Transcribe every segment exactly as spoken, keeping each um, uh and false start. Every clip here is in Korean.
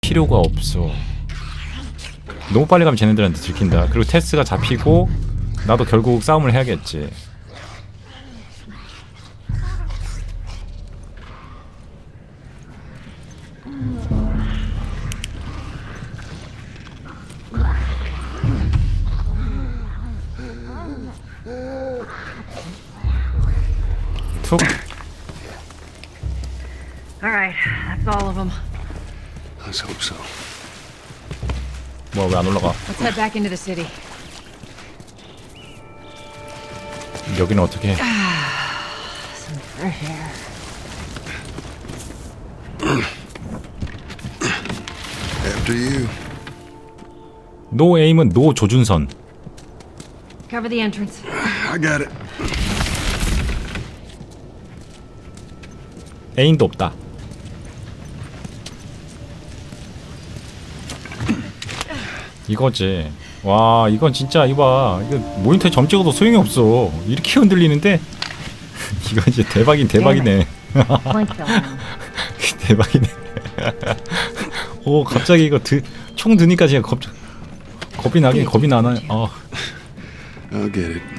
필요가 없어. 너무 빨리 가면 쟤네들한테 들킨다. 그리고 테스가 잡히고 나도 결국 싸움을 해야겠지. 툭. All right, that's all of them. Let's hope so. 뭐야 왜 안 올라가? Let's head back into the city. 여기는 어떻게 해? Some fresh air. After you. 노 에임은 노 조준선. Cover the entrance. I got it. 에임도 없다. 이거지. 와 이건 진짜 이봐. 이거 모니터에 점 찍어도 소용이 없어. 이렇게 흔들리는데 이거 이제 대박인 대박이네. 대박이네. 오 갑자기 이거 드, 총 드니까 제가 겁 겁이 나긴 겁이 나나. 어. I'll get it.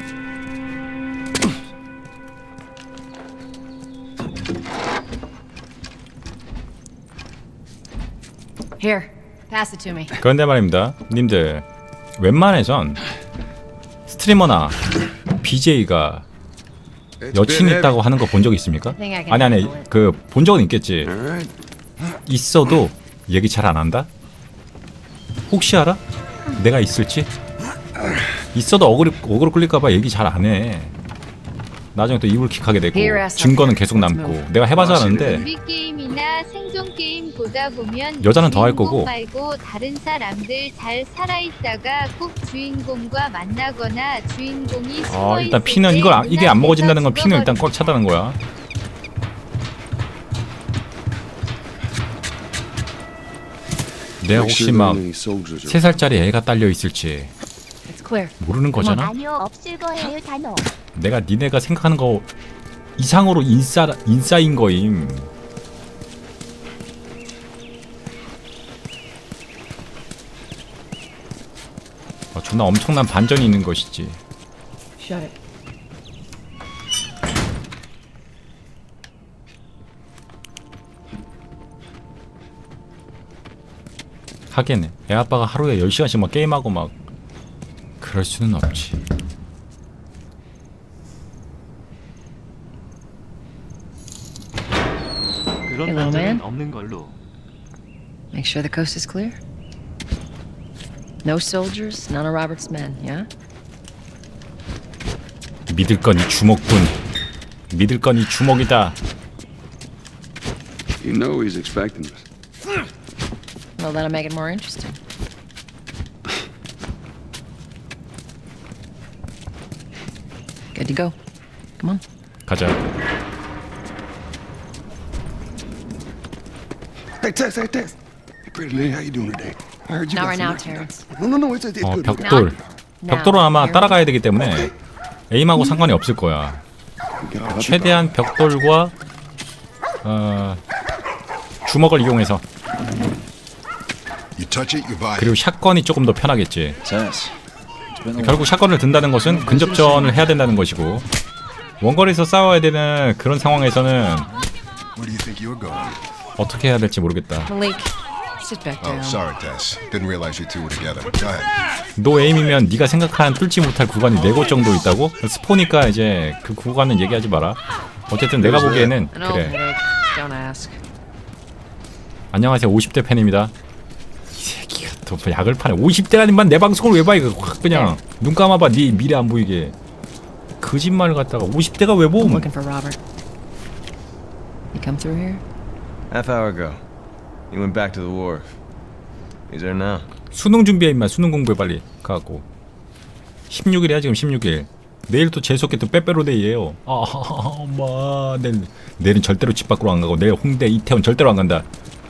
Here, pass it to me. 그런데 말입니다. 님들 웬만해선 스트리머나 비제이가 여친 있다고 하는 거 본 적 있습니까? 아니 아니 그 본 적은 있겠지. 있어도 얘기 잘 안 한다? 혹시 알아? 내가 있을지? 있어도 어그로, 어그로 끌릴까봐 얘기 잘 안 해. 나중에 또 이불킥하게 되고 증거는 계속 남고. 내가 해봐서 아는데 좀비 게임이나 생존 게임 보다 보면 여자는 더 할 거고 말고 다른 사람들 잘 살아있다가 꼭 주인공과 만나거나 주인공이 아 일단 피는 이걸 안, 이게 안 먹어진다는 건 피는 일단 꽉 차다는 거야. 내가 혹시 막 세 살짜리 애가 딸려 있을지 모르는 거잖아. 아니요, 없을 거예요, 단어. 내가 니네가 생각하는 거 이상으로 인싸 인싸인 거임. 아, 존나 엄청난 반전이 있는 것이지. Shut it. 하긴 애 아빠가 하루에 열 시간씩 막 게임하고 막 그럴 수는 없지. Hey, little man. Make sure the coast is clear. No soldiers, none of Robert's men, yeah? 믿을 건 이 주먹군. 믿을 건 이 주먹이다. You know he's expecting us. Well, that'll make it more interesting. Good to go. Come on. 가자. Hey, Tess, hey, Tess. Hey, pretty lady, how you doing today? I heard you Not got right some now, work done. Terrence. No, no, no, it's, it's 어 good. 벽돌. 벽돌은 아마 따라가야 되기 때문에 에임하고 상관이 없을 거야. 최대한 벽돌과 어, 주먹을 이용해서. You touch it, you buy it. 그리고 샷건이 조금 더 편하겠지. 결국 샷건을 든다는 것은 근접전을 해야 된다는 것이고 원거리에서 싸워야 되는 그런 상황에서는 Where do you think you're going? 어떻게 해야 될지 모르겠다. Malik, sit back down. Oh, sorry, Tess. Didn't realize you two were together. Go ahead. 노 에임이면 네가 생각하는 뚫지 못할 구간이 네 곳 정도 있다고? 스포니까 이제 그 구간은 얘기하지 마라. 어쨌든 내가 보기에는 I know, 그래. Malik. Don't ask. 안녕하세요 오십 대 팬입니다. 이 새끼가 또 약을 파네. 오십 대라니만 내 방송을 왜 봐 이거 확 그냥 눈 감아봐. 네 미래 안 보이게. 거짓말을 갖다가 오십 대가 왜 I'm 봄? looking for Robert. You come through here? Half hour ago. He went back to the wharf. He's there now. 수능 준비해 임마. 수능 공부해 빨리 가갖고. 십육 일이야 지금 십육 일. 내일 또 재수없게 또 빼빼로데이예요. 아 엄마 내일 내일은 절대로 집 밖으로 안 가고 내일 홍대 이태원 절대로 안 간다.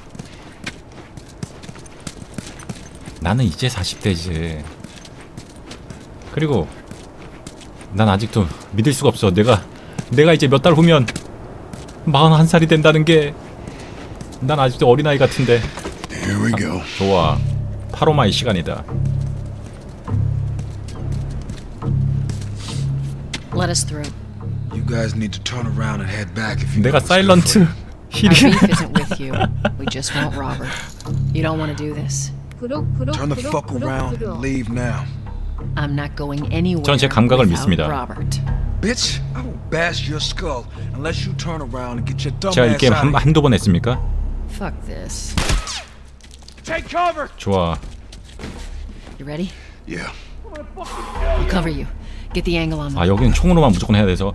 나는 이제 사십 대지. 그리고 난 아직도 믿을 수가 없어. 내가 내가 이제 몇 달 후면 마흔한 살이 된다는 게 난 아직도 어린아이 같은데. Here we go. 좋아. 파로마의 시간이다. Let us through. You guys need to turn around and head back if you 내가 know what's good 사일런트 for you. Our 힐이. beef isn't with you. We just want Robert. You don't want to do this. 부록 부록 Turn the 부록 fuck 부록 around 부록. and leave now. I'm not going anywhere 전 제 감각을 without 믿습니다. Robert. Bitch, I will bash your skull unless you turn around and get your dumb 제가 이 ass 게임 out 한, of here. 한두 번 했습니까? Fuck this. 좋아. You ready? Yeah. I'll cover you. Get the angle on them. 아 여기는 총으로만 무조건 해야 돼서.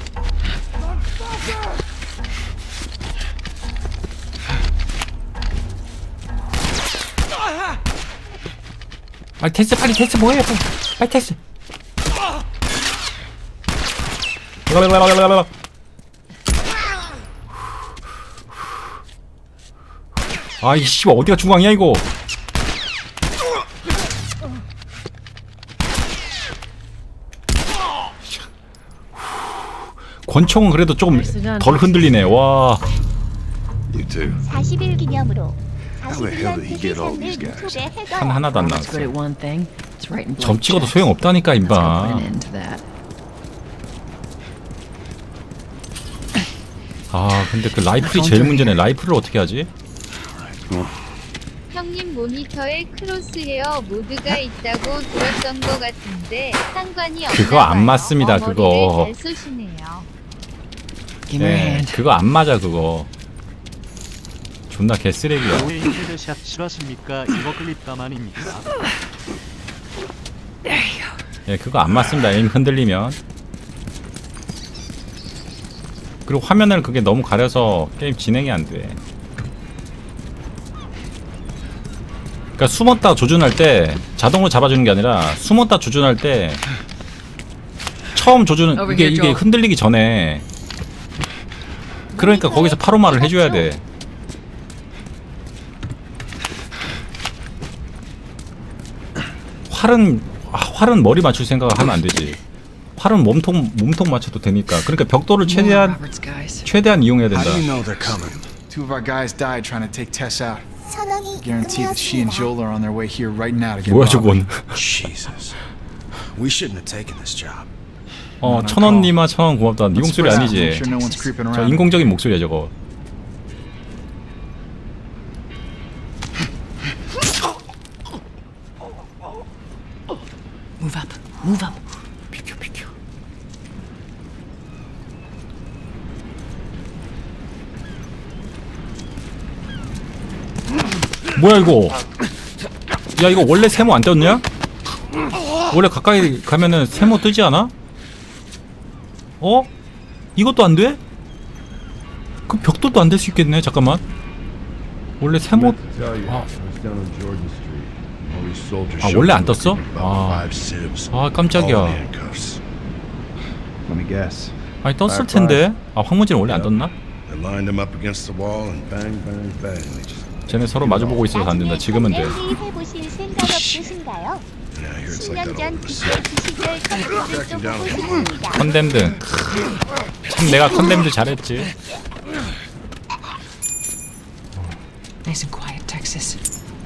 빨리 테스트 빨리 테스트 뭐해 빨리, 빨리 테스트. 아이 씨발 어디가 중앙이야 이거. 권총은 그래도 조금 덜 흔들리네. 와. You too. 사십 일 기념으로 How the hell did he get all these 장을 guys? 유튜브에 한 해둬. 하나도 안 It's 나왔어. good at one thing. It's right in blank 점 찍어도 checks. 소용 없다니까 Let's go put 임마. an end to that. 아 근데 그 라이플이 제일 문제네. 라이플을 어떻게 하지? 형님 모니터에 크로스헤어 모드가 있다고 들었던 거 같은데 상관이 없나 그거 안 봐요. 맞습니다, 어머니를 그거. 잘 쏘시네요. Give me a 예, hand. 그거 안 맞아 그거. 존나 개쓰레기야. 오웨이 헤드샷 싫어하십니까? 이거 클립다만입니까? 예, 그거 안 맞습니다. 에임 흔들리면. 그리고 화면을 그게 너무 가려서 게임 진행이 안 돼. 그러니까 숨었다 조준할 때 자동으로 잡아주는 게 아니라 숨었다 조준할 때 처음 조준은 Over 이게 here, 이게 Joel. 흔들리기 전에 그러니까 거기서 파로마를 해줘야 돼. 활은 아, 활은 머리 맞출 생각을 하면 안 되지. 활은 몸통 몸통 맞춰도 되니까. 그러니까 벽돌을 More 최대한 Robert's guys. 최대한 이용해야 된다. How do you know they're coming? Two of our guys died trying to take Tess out. 선언이 Guarantee that she and 끝났습니다. Joel are on their way here right now to get 뭐야 Robert. 저건? Jesus. We shouldn't have taken this job. 어 천원님아 천원 고맙다. 네 Let's 목소리 spread out. 아니지? Make sure no one's creeping 저 around. 인공적인 목소리야 저거. Move up. Move up. 비켜 비켜. 뭐야 이거? 야 이거 원래 세모 안 떴냐? 원래 가까이 가면은 세모 뜨지 않아? 어? 이것도 안 돼? 그 벽돌도 안 될 수 있겠네. 잠깐만. 원래 세모 아, 아 원래 안 떴어? 아, 아 깜짝이야. Let me guess. 아니 떴을 텐데. 아 황무지는 원래 안 떴나? They lined them up against the wall and bang, bang, bang. They just. 쟤네 서로 마주보고 있어서 안 된다. 지금은 돼. 랠리 해보실 생각 없으신가요? Yeah, here it's 십 like 년 that all 전 over the city. 그 시절 컨텐츠를 좀 보고 싶습니다. 컨뎀드. 참 내가 컨뎀드 잘했지. Nice and quiet, Texas.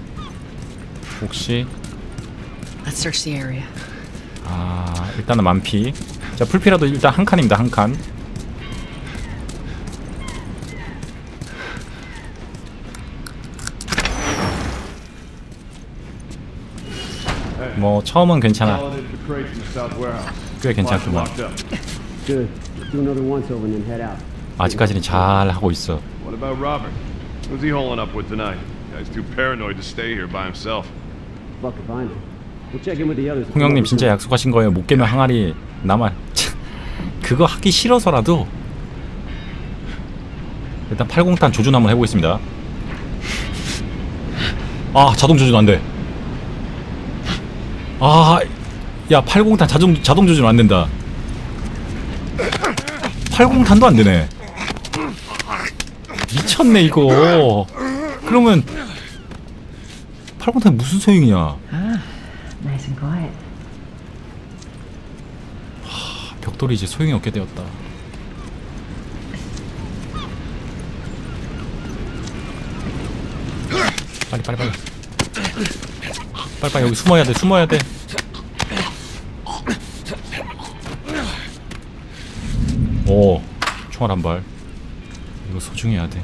혹시 Let's search the area. 아 일단은 만피. 자 풀피라도 일단 한 칸입니다. 한 칸. 뭐 처음은 괜찮아. 꽤 괜찮구만. Good. Do another once over and then head out. 아직까지는 잘 하고 있어. What about Robert? Who's he holing up with tonight? Guy's too paranoid to stay here by himself. Fuck if I know. We'll check in with the others. 홍영님 진짜 약속하신 거예요. 못 깨면 항아리 남아. 그거 하기 싫어서라도 일단 팔공탄 조준 한번 해보겠습니다. 아 자동 조준 안 돼. 아, 야 팔공탄 자동 자동 조준 안 된다. 팔공탄도 안 되네. 미쳤네 이거. 그러면 팔공탄 무슨 소용이야? Nice and quiet. 벽돌이 이제 소용이 없게 되었다. 빨리 빨리 빨리 빨리 빨리 여기 숨어야 돼 숨어야 돼. 오 총알 한 발. 이거 소중해야 돼.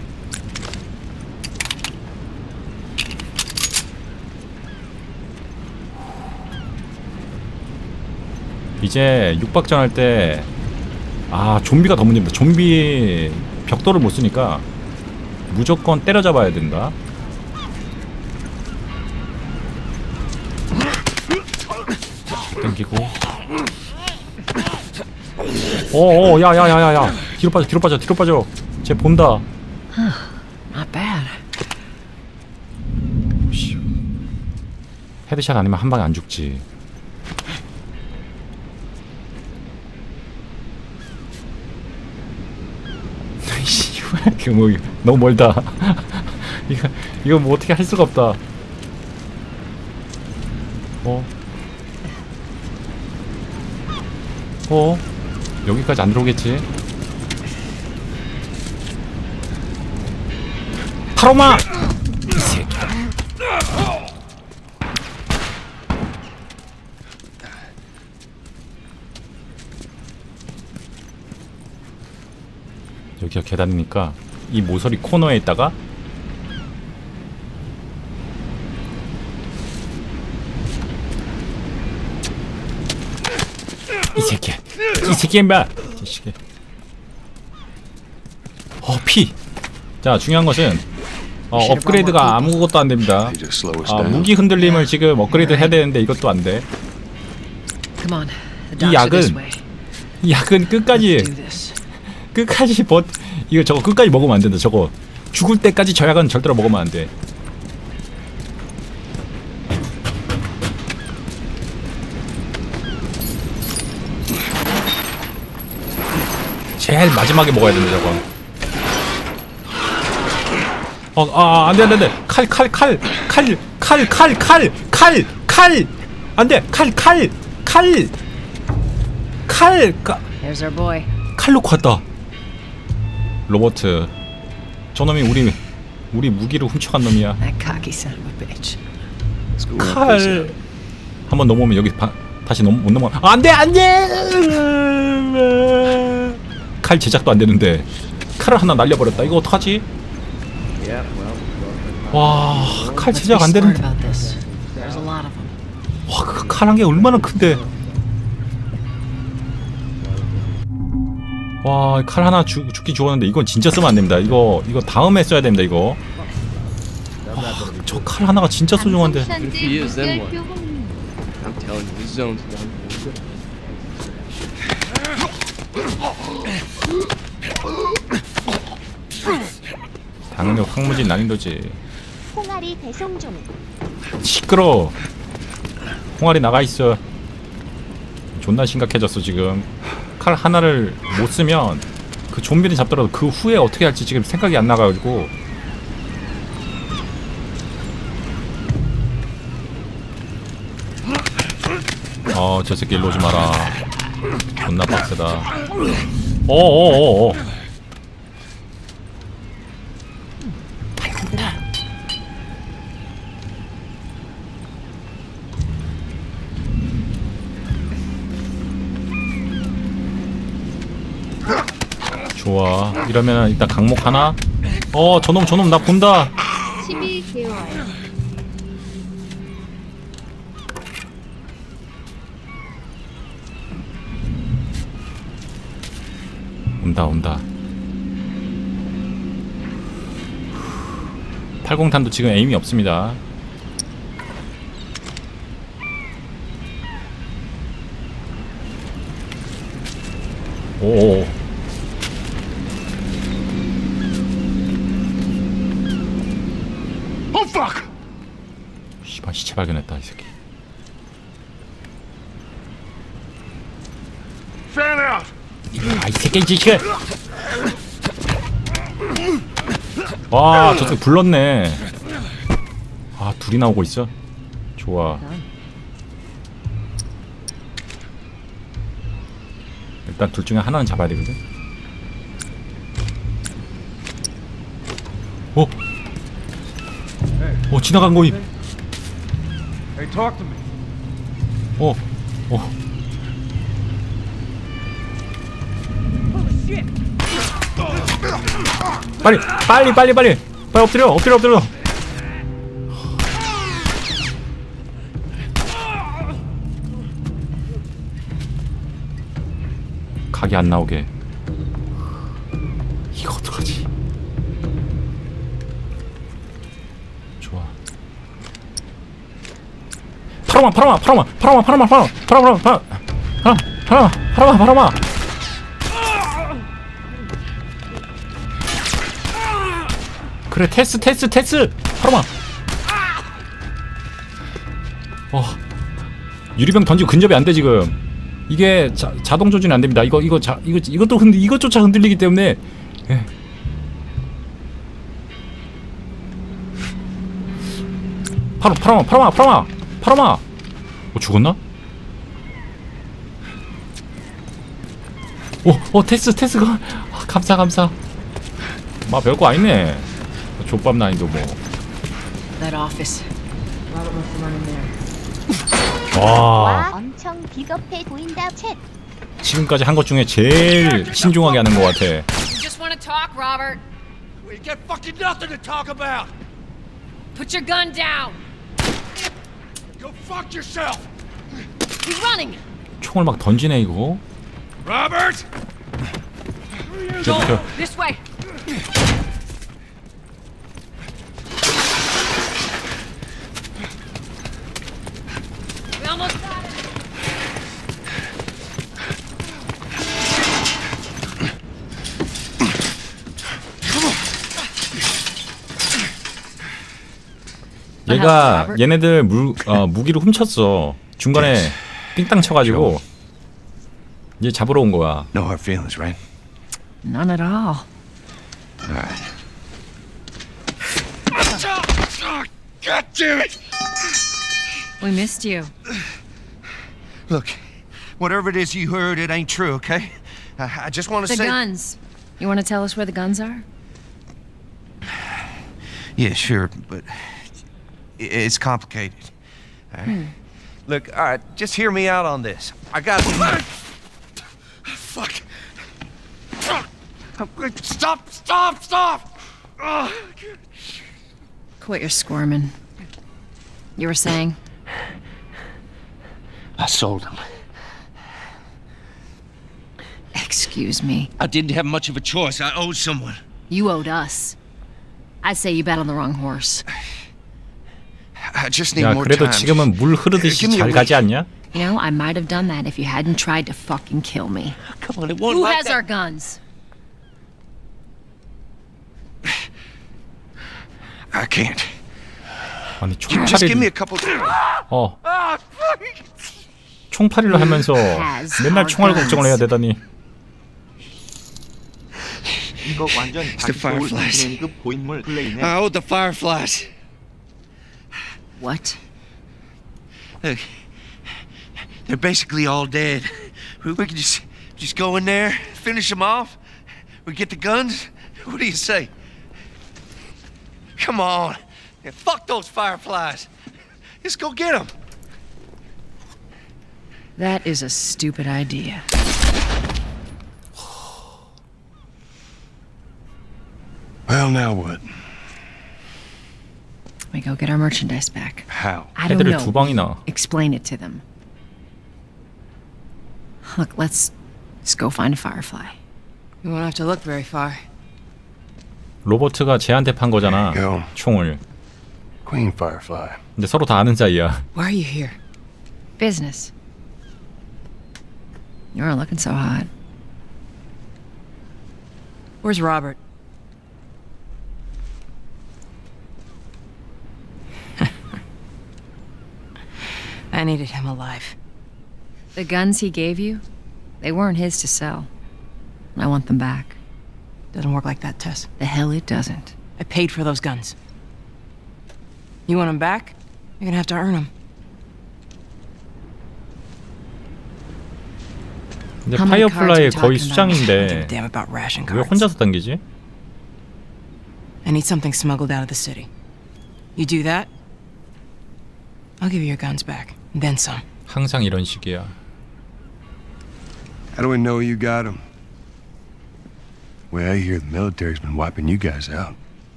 이제 육박전 할 때 아 좀비가 더 문제입니다. 좀비 벽돌을 못 쓰니까 무조건 때려잡아야 된다. 당기고. 어어 야야야야야 뒤로 빠져 뒤로 빠져 뒤로 빠져. 쟤 본다. Not bad. 헤드샷 아니면 한 방에 안 죽지. 이거 뭐 너무 멀다. 이거 이거 뭐 어떻게 할 수가 없다. 어? 어? 여기까지 안 들어오겠지? 타로마! 이 새끼. 여기가 계단이니까 이 모서리 코너에 있다가 이 새끼 이 새끼 임마 이 새끼. 어 피. 자 중요한 것은 어, 업그레이드가 아무것도 안 됩니다. 아, 무기 흔들림을 지금 업그레이드 해야 되는데 이것도 안 돼. 이 약은 이 약은 끝까지 끝까지 버 이거 저거 끝까지 먹으면 안 된다. 저거 죽을 때까지 저 약은 절대로 먹으면 안 돼. 제일 마지막에 먹어야 된다 저거. 어, 아, 안 돼, 안 돼, 안 돼. 칼, 칼, 칼, 칼, 칼, 칼, 칼, 칼, 칼, 안 돼. 칼, 칼, 칼, 칼, 칼. There's our boy. 칼 놓고 왔다. 로버트. 저놈이 우리 우리 무기를 훔쳐간 놈이야. That cocky son of a bitch. 칼. 한번 넘어오면 여기 바, 다시 넘, 못 넘어. 아, 안 돼, 안 돼. 칼 제작도 안 되는데 칼을 하나 날려버렸다. 이거 어떡하지? 와, 칼 제작 안 되는데. 와, 그 칼 한 개 얼마나 큰데. 와, 칼 하나 주, 죽기 좋았는데 이건 진짜 쓰면 안 됩니다. 이거 이거 다음에 써야 됩니다. 이거. 저 칼 하나가 진짜 소중한데. 당연히 황무진 난이도지. 홍아리 배송 중. 시끄러. 홍아리 나가 있어. 존나 심각해졌어 지금. 칼 하나를 못 쓰면 그 좀비를 잡더라도 그 후에 어떻게 할지 지금 생각이 안 나가지고. 어, 저 새끼 일로 오지 마라. 존나 빡세다. 어어어어. 좋아. 이러면 일단 강목 하나. 어, 저놈 저놈 나 본다. 십일 개월. 온다 온다. 팔공탄도 지금 에임이 없습니다. 오. Oh fuck! 씨발 시체 발견했다 이 새끼. Fan out! 아, 이 새끼 지금. 와, 저 새끼 불렀네. 아, 둘이 나오고 있어. 좋아. 일단 둘 중에 하나는 잡아야 되거든. 오. 어 지나간 거임. Hey, talk to me. 어, 어. 빨리, 빨리, 빨리, 빨리, 빨리 엎드려, 엎드려, 엎드려. 각이 안 나오게. 이거 어떡하지? 좋아. 파라마, 파라마, 파라마, 파라마, 파라마, 파라마, 파라마, 파라마, 파라마, 파라마, 파라마. 그래, 테스, 테스, 테스, 파라마. 어, 유리병 던지고 근접이 안 돼 지금. 이게 자, 자동 조준이 안 됩니다. 이거 이거 자 이거 이것도 흔들 이것조차 흔들리기 때문에. 예. 파라 파라마 파라마 파라마 파라마. 어 죽었나? 오오 테스 테스가 아, 감사 감사. 마 별거 아니네. 족밥 난이도 뭐. That office. Robert must have run in there. 와. 엄청 비겁해 보인다 챗. 지금까지 한 것 중에 제일 신중하게 하는 것 같아. You just want to talk, Robert. We got fucking nothing to talk about. Put your gun down. Go fuck yourself. He's running. 총을 막 던지네 이거. Robert. 저, 저. This way. We almost got it. 얘가 얘네들 물, 어, 무기를 훔쳤어. 중간에 삥땅 쳐가지고 얘 잡으러 온 거야. No hard feelings, right? None at all. Alright. God damn it! We missed you. Look, whatever it is you heard, it ain't true, okay? I, I just want to The say... guns. You want to tell us where the guns are? Yeah, sure, but it's complicated. All right? Hmm. Look, all right, just hear me out on this. I got... Fuck. Stop! Stop! Stop! Oh. Quit your squirming. You were saying? I sold them. Excuse me. I didn't have much of a choice. I owed someone. You owed us. I'd say you bet on the wrong horse. I just need 야, more 그래도 time. 지금은 물 흐르듯이 잘 가지 않냐? You know, I might have done that if you hadn't tried to fucking kill me. Come on, it won't Who like has that. our guns? I can't. 아니 Just give me a 총파리를 couple... 어 총파리를 하면서 맨날 총알 걱정을 해야 되다니. 이거 완전 It's the Fireflies. 진행급 고인물 플레이네. I owed the Fireflies. What? Look, they're basically all dead. We, we could just just go in there, finish them off. We get the guns. What do you say? Come on, yeah, fuck those Fireflies. Let's go get them. That is a stupid idea. Well, now what? We go get our merchandise back. How? I don't 애들을 두 know. 방이나. Explain it to them. Look, let's let's go find a Firefly. We won't have to look very far. 로버트가 쟤한테 판 거잖아. Go. 총을. Queen Firefly. 근데 서로 다 아는 사이야. Why are you here? Business. You aren't looking so hot. Where's Robert? I needed him alive. The guns he gave you, they weren't his to sell. I want them back. Doesn't work like that, Tess. The hell it doesn't. I paid for those guns. You want them back? You're gonna have to earn them. 근데 파이어플라이 거의 수장인데 Damn about ration 왜 cards. 혼자서 당기지? I need something smuggled out of the city. You do that, I'll give you your guns back, and then some. 항상 이런 식이야. How do we know you got them? Well, I hear the military's been wiping you guys out.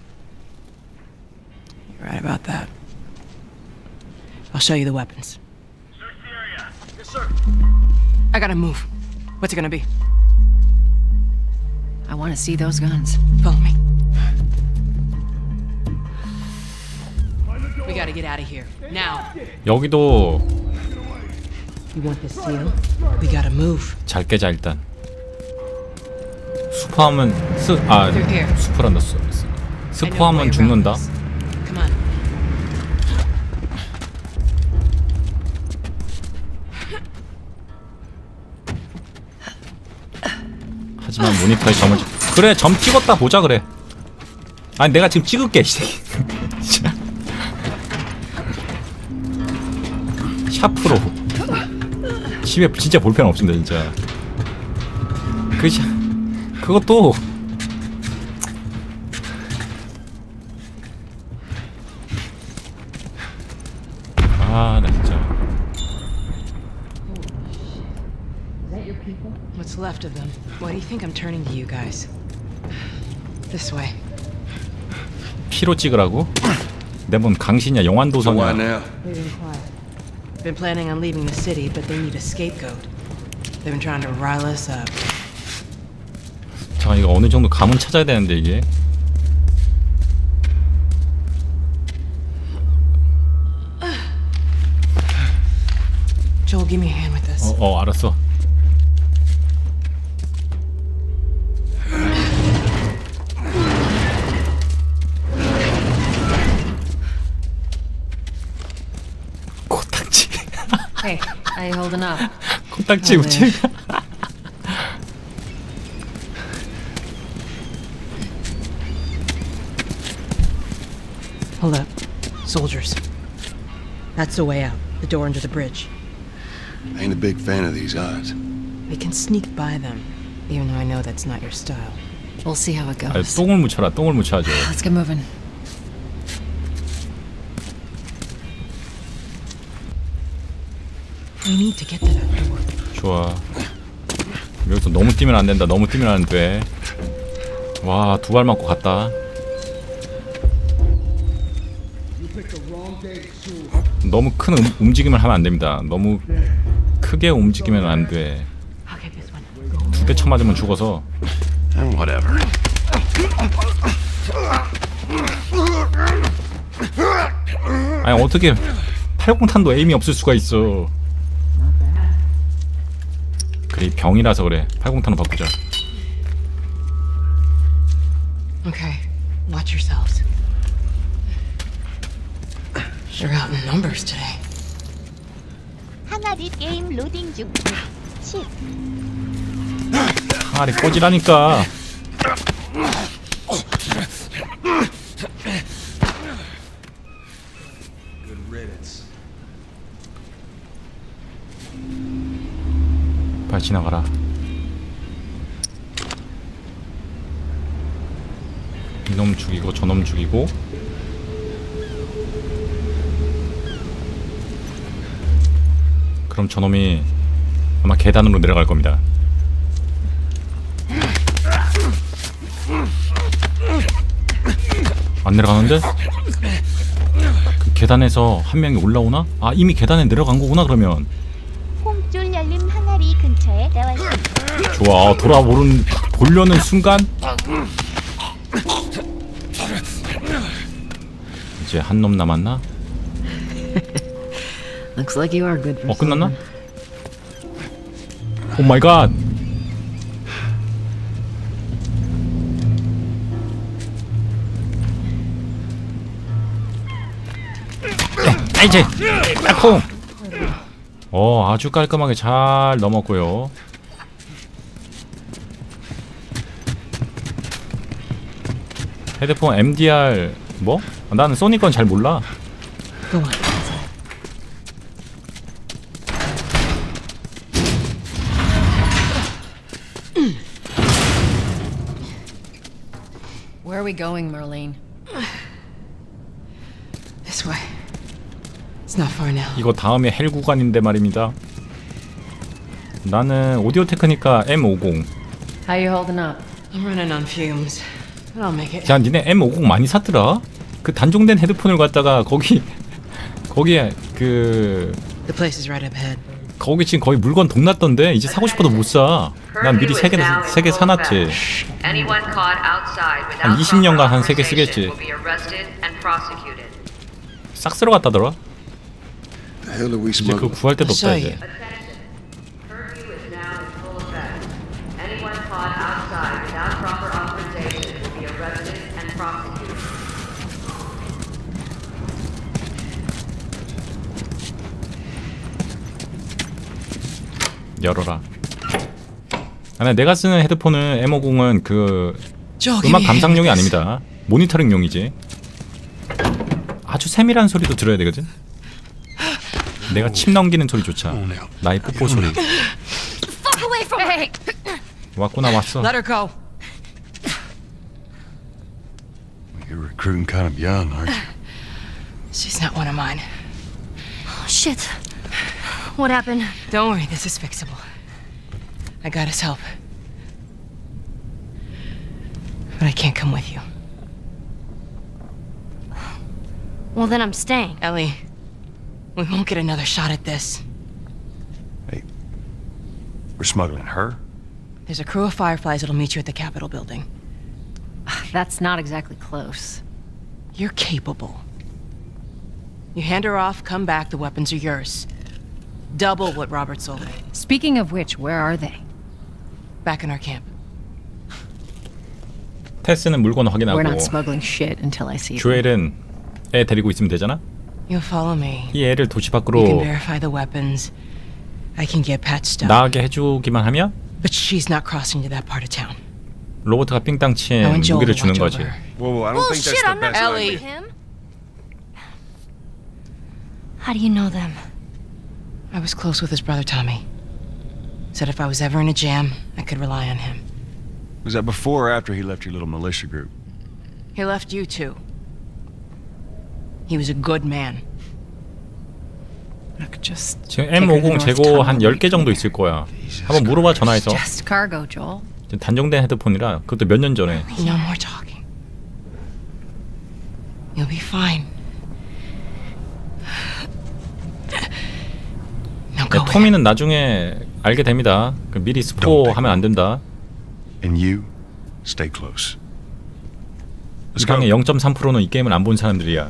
You're right about that. I'll show you the weapons. Search the area. Yes, sir. I gotta move. What's it gonna be? I want to see those guns. Follow me. We gotta get out of here now. 여기도 You want this seal? We gotta move. 잘 깨자 일단. 수포하면 스 아 수포란다 스 스포하면 죽는다. Come on. 하지만 모니터에 점을 찍... 그래 점 찍었다 보자 그래. 아니 내가 지금 찍을게. 샤프로 집에 진짜 볼펜 없습니다 진짜. 그 샤... 그것도 아 나 진짜. What's left of them? Why do you think I'm turning to you guys? This way. 피로 찍으라고? 내 뭔 강신이야 영환도선이야. They've been quiet. Been planning on leaving the city, but they need a scapegoat. They've been trying to rile us up. 잠깐 이거 어느 정도 감은 찾아야 되는데 이게. Joel, give me a hand with this. 어, 어 알았어. 코딱지. Hey, how you holding up? 코딱지 우체. Hold up. Soldiers. That's the way out. The door under the bridge. I ain't a big fan of these odds. We can sneak by them, even though I know that's not your style. We'll see how it 아, goes. 똥을 묻혀라. 똥을 묻혀야죠. Let's get moving. We need to get to that door. 좋아. 여기서 너무 뛰면 안 된다. 너무 뛰면 안 돼. 와, 두 발 맞고 갔다. 너무 큰 음, 움직임을 하면 안 됩니다. 너무 크게 움직이면 안 돼. 두 대 쳐맞으면 죽어서. Whatever. 아니 어떻게 팔공탄도 에임이 없을 수가 있어. 그래 병이라서 그래. 팔공탄으로 바꾸자. Okay, watch yourselves. You're out in numbers today. 항아리 게임 로딩 중. 십. 항아리 꼬지라니까. Good riddance. 빨리 지나가라. 이놈 죽이고 저놈 죽이고. 그럼 저놈이 아마 계단으로 내려갈 겁니다. 안 내려가는데? 그 계단에서 한 명이 올라오나? 아 이미 계단에 내려간 거구나 그러면. 홈줄 열린 항아리 근처에 나와 있습니다. 좋아 돌아보는 보려는 순간 이제 한 놈 남았나? Looks like you are good for 어 끝났나? 오 마이 갓. 아 이제 딱콩. 어 아주 깔끔하게 잘 넘었고요. 헤드폰 엠디알 뭐? 나는 소니 건 잘 몰라. Where are we going, Marlene? not far now. 이거 다음에 헬 구간인데 말입니다. 나는 오디오 테크니카 엠 오십. How you holding up? I'm running on fumes, but I'll make it. 야, 니네 엠 오십 많이 샀더라? 그 단종된 헤드폰을 갖다가 거기 거기에 그 The place is right up ahead. 거기 지금 거의 물건 동났던데 이제 사고 싶어도 못 사. 난 미리 세 개 세 개 사놨지. 한 이십 년간 한 세 개 쓰겠지. 싹 쓸어 갔다더라. 이제 그거 구할 데도 없다 이제. 열어라. 아니, 내가 쓰는 헤드폰은 엠 오십은 그 음악 감상용이 아닙니다. 모니터링용이지. 아주 세밀한 소리도 들어야 되거든. 내가 침 넘기는 소리조차. 나의 뽀뽀 소리. 왔구나 왔어. Let her go. You're recruiting kind of young, aren't you? She's not one of mine. Oh, shit. What happened? Don't worry, this is fixable. I got his help. But I can't come with you. Well, then I'm staying. Ellie, we won't get another shot at this. Hey, we're smuggling her? There's a crew of Fireflies that'll meet you at the Capitol building. That's not exactly close. You're capable. You hand her off, come back, the weapons are yours. Double what Robert sold. Speaking of which, where are they? Back in our camp. 테스는 물건 확인하고 We're not smuggling shit until I see them. 조엘은 애 데리고 있으면 되잖아? You'll follow me. 이 애를 도시 You can 밖으로 verify the weapons. I can get patched up. 나가게 해주기만 하면 But she's not crossing to that part of town. 로버트가 삥 땅 친 I want Joel 무기를 to 주는 watch 거지. over her. Whoa, whoa, I don't think that's Bullshit, the I'm not best going Ellie. with him. How do you know them? I was close with his brother Tommy. Said if I was ever in a jam, I could rely on him. Was that before or after he left your little militia group? He left you too. He was a good man. Look, just 지금 엠 오십 재고 한 열 개 정도 있을 거야. 한번 물어봐 전화해서. just cargo, Joel. 지금 단종된 헤드폰이라 그것도 몇 년 전에. No more talking. You'll be fine. Now go. 토미는 나중에 알게 됩니다. 그 미리 스포하면 안 된다. And you, stay close. 이 방의 영 점 삼 퍼센트는 이 게임을 안 본 사람들이야.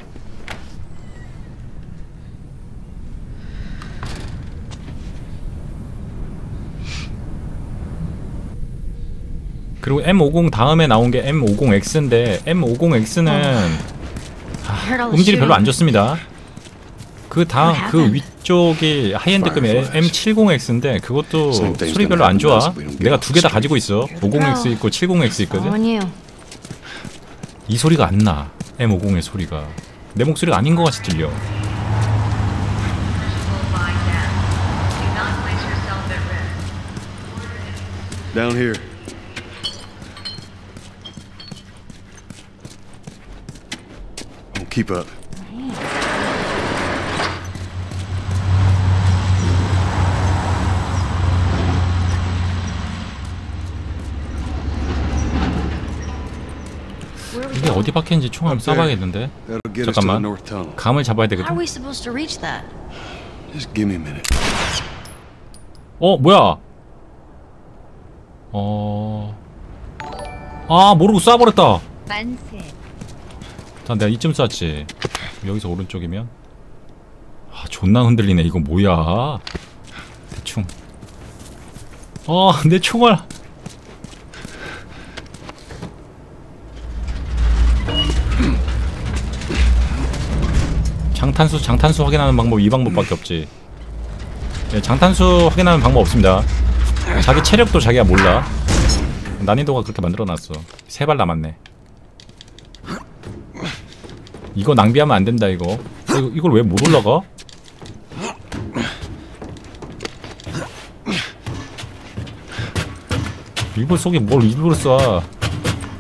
그리고 엠 오십 다음에 나온 게 엠 오십 엑스인데 엠 오십 엑스는 아, 음질이 별로 안 좋습니다. 그 다음 그 위쪽이 하이엔드급의 엠 칠십 엑스인데 그것도 소리 별로 안 좋아. 내가 두 개 다 가지고 있어. 오십 엑스 있고 칠십 엑스 있거든. 이 소리가 안 나. 엠 오십의 소리가 내 목소리가 아닌 것 같이 들려. Down here. Keep up. 이게 어디 박혔는지 총알 쏴봐야겠는데. 잠깐만. 감을 잡아야 되거든. How are we supposed to reach that? Just give me a minute. 어 뭐야? 어. 아 모르고 쏴버렸다. 만세. 자, 내가 이쯤 쐈지. 여기서 오른쪽이면. 아 존나 흔들리네. 이거 뭐야? 대충. 어 내 총알. 장탄수 장탄수 확인하는 방법 이 방법밖에 없지. 네, 장탄수 확인하는 방법 없습니다. 자기 체력도 자기가 몰라. 난이도가 그렇게 만들어놨어. 세 발 남았네. 이거 낭비하면 안 된다 이거. 이거 이걸 왜 못 올라가? 일부러 속에 뭘 일부러 쏴.